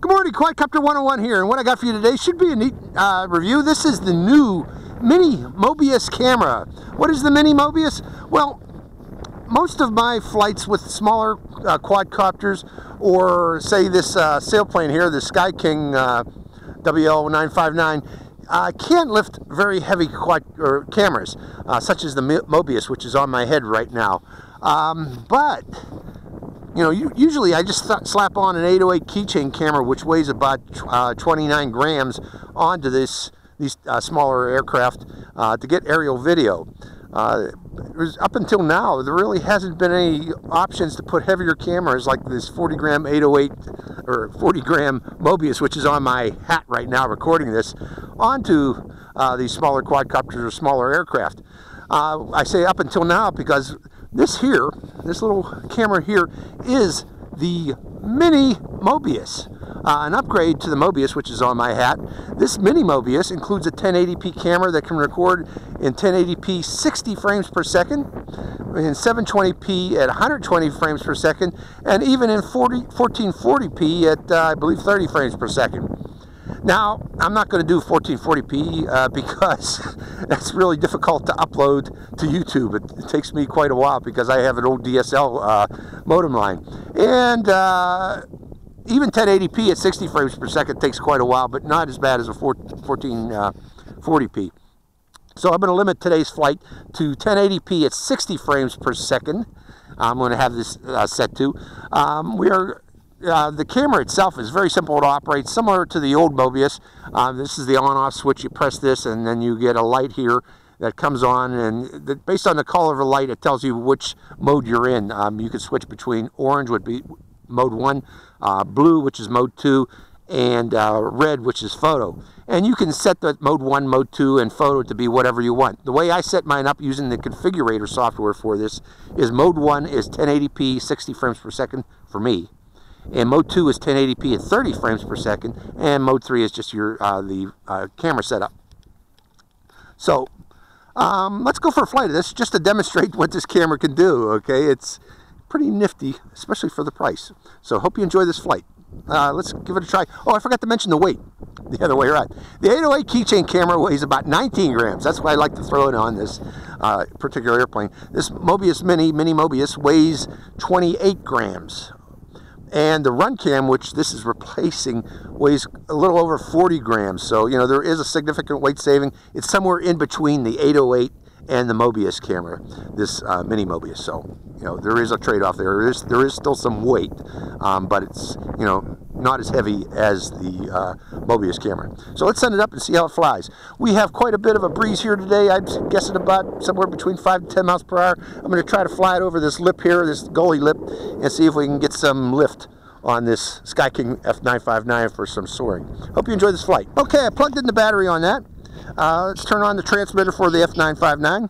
Good morning, Quadcopter 101 here, and what I got for you today should be a neat review. This is the new mini Mobius camera. What is the mini Mobius? Well, most of my flights with smaller quadcopters, or say this sailplane here, the Sky King WL959, can't lift very heavy cameras, such as the Mobius, which is on my head right now. But you know, usually I just slap on an 808 keychain camera, which weighs about 29 grams, onto these smaller aircraft to get aerial video. Up until now, there really hasn't been any options to put heavier cameras like this 40-gram 808 or 40-gram Mobius, which is on my hat right now recording this, onto these smaller quadcopters or smaller aircraft. I say up until now because this little camera here, is the mini Mobius, an upgrade to the Mobius, which is on my hat. This mini Mobius includes a 1080p camera that can record in 1080p 60 frames per second, in 720p at 120 frames per second, and even in 1440p at I believe 30 frames per second. Now, I'm not going to do 1440p because that's really difficult to upload to YouTube. It takes me quite a while because I have an old DSL modem line. And even 1080p at 60 frames per second takes quite a while, but not as bad as a 1440p. So I'm going to limit today's flight to 1080p at 60 frames per second. I'm going to have this set to. The camera itself is very simple to operate, similar to the old Mobius. This is the on-off switch. You press this and then you get a light here that comes on, and based on the color of the light, it tells you which mode you're in. You can switch between orange, would be mode 1, blue, which is mode 2, and red, which is photo. And you can set the mode 1, mode 2, and photo to be whatever you want. The way I set mine up using the configurator software for this is mode 1 is 1080p 60 frames per second for me. And mode 2 is 1080p at 30 frames per second, and mode 3 is just your camera setup. So let's go for a flight of this just to demonstrate what this camera can do. Okay, it's pretty nifty, especially for the price. So hope you enjoy this flight. Let's give it a try. Oh, I forgot to mention the weight. The other way around. The 808 keychain camera weighs about 19 grams. That's why I like to throw it on this particular airplane. This Mobius mini Mobius weighs 28 grams. And the run cam, which this is replacing, weighs a little over 40 grams. So, you know, there is a significant weight saving. It's somewhere in between the 808 and the Mobius camera, this mini Mobius. So, you know, there is a trade-off there. There is still some weight, but it's, you know, not as heavy as the Mobius camera. So let's send it up and see how it flies. We have quite a bit of a breeze here today. I'm guessing about somewhere between 5 to 10 miles per hour. I'm going to try to fly it over this lip here, this gully lip, and see if we can get some lift on this Sky King F959 for some soaring. Hope you enjoy this flight. Okay, I plugged in the battery on that. Let's turn on the transmitter for the F959.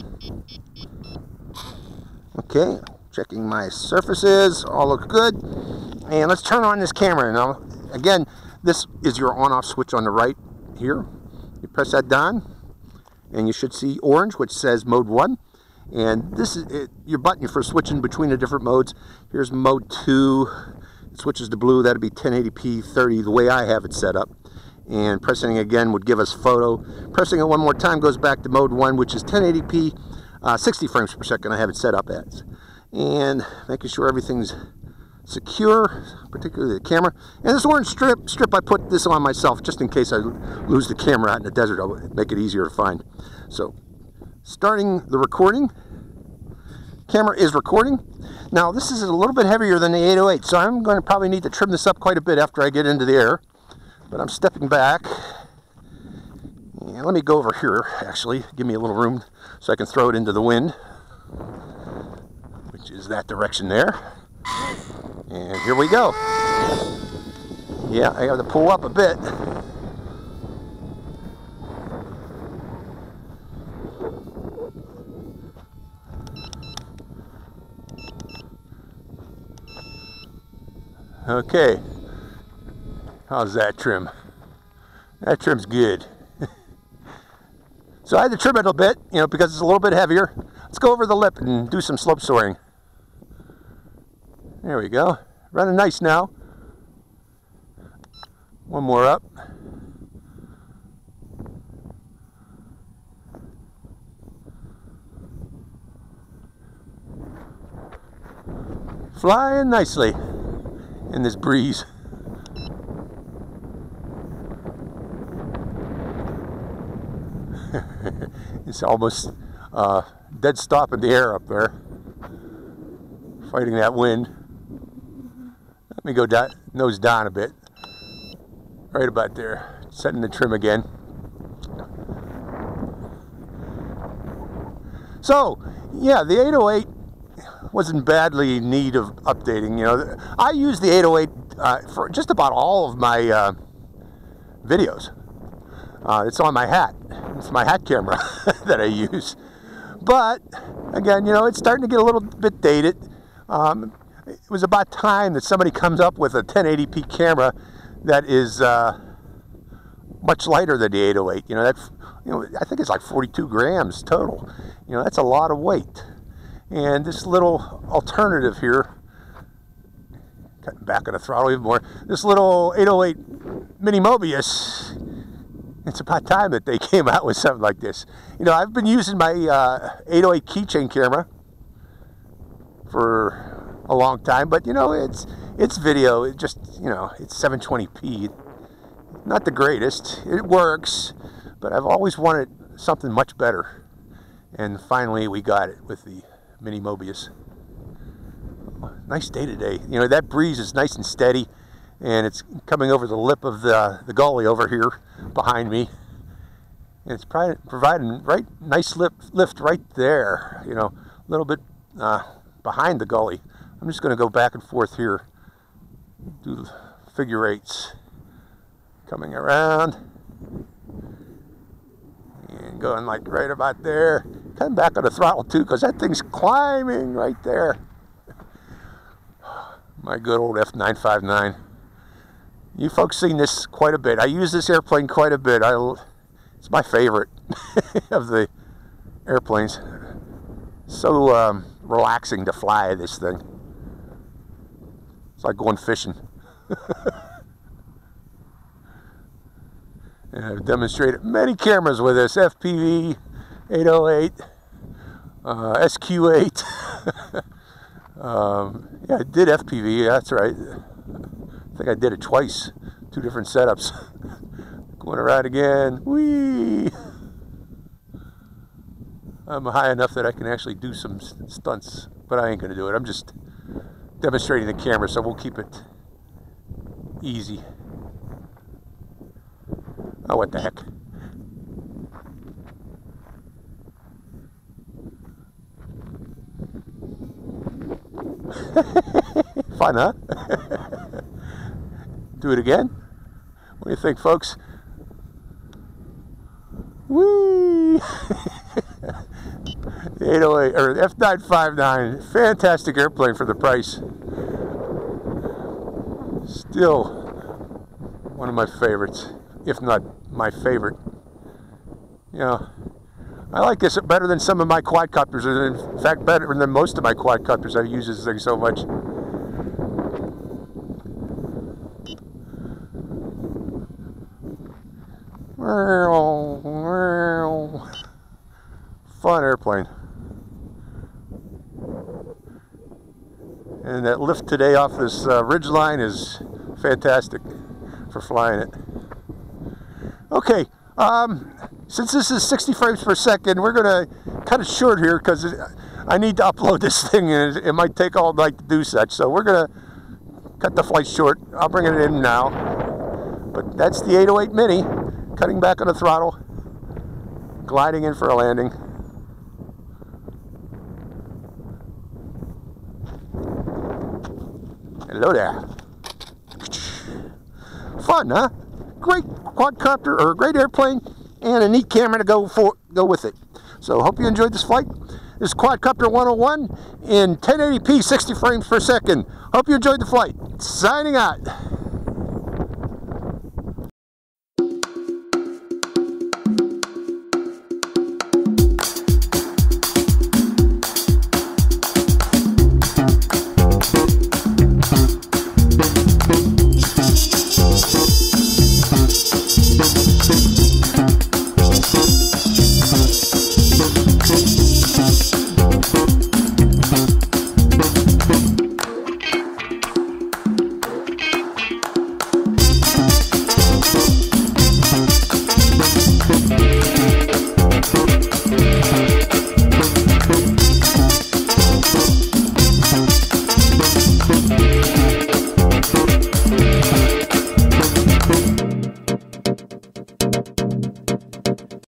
Okay, checking my surfaces, all look good. And let's turn on this camera. Now, again, this is your on-off switch on the right here. You press that down, and you should see orange, which says mode 1. And this is your button for switching between the different modes. Here's mode 2. It switches to blue. That'd be 1080p 30, the way I have it set up. And pressing again would give us photo. Pressing it one more time goes back to mode 1, which is 1080p 60 frames per second I have it set up as. And making sure everything's secure, particularly the camera. And this orange strip, I put this on myself just in case I lose the camera out in the desert. I'll make it easier to find. So, starting the recording. Camera is recording. Now, this is a little bit heavier than the 808, so I'm going to probably need to trim this up quite a bit after I get into the air. But I'm stepping back. And let me go over here, actually. Give me a little room so I can throw it into the wind, which is that direction there. And here we go. Yeah, I have to pull up a bit. Okay. How's that trim? That trim's good. So I had to trim it a bit, you know, because it's a little bit heavier. Let's go over the lip and do some slope soaring. There we go. Running nice now. One more up. Flying nicely in this breeze. It's almost dead stop in the air up there, fighting that wind. Let me go down, nose down a bit, right about there, setting the trim again. So yeah, the 808 wasn't badly in need of updating. You know, I use the 808 for just about all of my videos. It's on my hat. It's my hat camera that I use. But again, you know, it's starting to get a little bit dated. It was about time that somebody comes up with a 1080p camera that is much lighter than the 808. You know, that's, you know, I think it's like 42 grams total. You know, that's a lot of weight. And this little alternative here, cutting back on the throttle even more, this little 808 mini Mobius, it's about time that they came out with something like this. You know, I've been using my 808 keychain camera for a long time, but you know, it's video. It just, you know, it's 720p. Not the greatest. It works, but I've always wanted something much better. And finally, we got it with the mini Mobius. Nice day today. You know, that breeze is nice and steady, and it's coming over the lip of the gully over here behind me. And it's providing nice lift right there, you know, a little bit behind the gully. I'm just going to go back and forth here, do figure eights, coming around, and going like right about there. Coming back on the throttle too, because that thing's climbing right there. My good old F959. You folks seen this quite a bit. I use this airplane quite a bit. It's my favorite of the airplanes. So relaxing to fly this thing. It's like going fishing. And I've demonstrated many cameras with this. FPV, 808, SQ8. Yeah, I did FPV, that's right. I think I did it twice, 2 different setups. Going around again, whee! I'm high enough that I can actually do some stunts, but I ain't gonna do it. I'm just demonstrating the camera, so we'll keep it easy. Oh, what the heck. Fun, huh? Do it again? What do you think, folks? Whee! The 808 or F959, fantastic airplane for the price. Still one of my favorites, if not my favorite. You know, I like this better than some of my quadcopters, and in fact better than most of my quadcopters. I use this thing so much. Fun airplane. And that lift today off this ridge line is fantastic for flying it. Okay, since this is 60 frames per second, we're going to cut it short here because I need to upload this thing, and it might take all night to do such. So we're going to cut the flight short. I'll bring it in now. But that's the 808 Mini, cutting back on the throttle, gliding in for a landing. Hello there. Fun, huh? Great quadcopter, or a great airplane, and a neat camera to go with it. So hope you enjoyed this flight. This is Quadcopter 101 in 1080p, 60 frames per second. Hope you enjoyed the flight. Signing out.